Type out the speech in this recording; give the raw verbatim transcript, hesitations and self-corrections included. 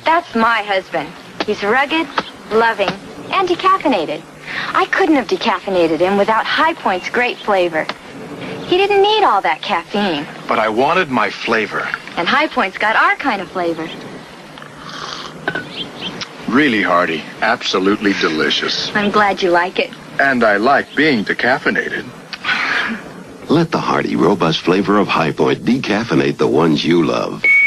That's my husband. He's rugged, loving, and decaffeinated. I couldn't have decaffeinated him without High Point's great flavor. He didn't need all that caffeine. But I wanted my flavor. And High Point's got our kind of flavor. Really, Hardy. Absolutely delicious. I'm glad you like it. And I like being decaffeinated. Let the hearty, robust flavor of High Point decaffeinate the ones you love.